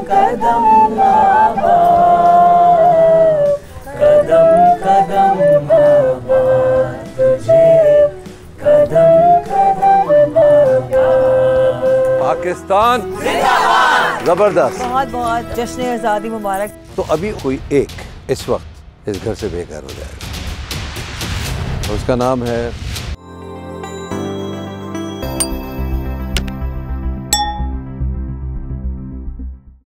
कदम आबाद, कदम कदम आबाद तुझे, कदम कदम आबाद। पाकिस्तान जिंदाबाद। जबरदस्त। बहुत बहुत जश्न आज़ादी मुबारक। तो अभी कोई एक इस वक्त इस घर से बेघर हो जाएगा, उसका नाम है